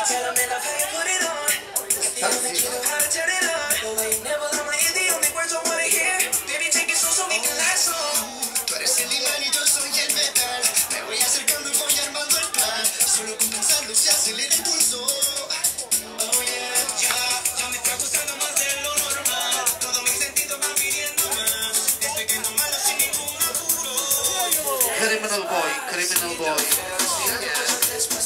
Tú eres el imán y yo soy el metal. Me voy acercando y voy armando el plan. Solo con pensarlo se acelera el pulso. Oh yeah, ya me está gustando más de lo normal. Todos mis sentidos van pidiendo más. Estoy viendo malo sin ningún apuro. Criminal boy, criminal boy.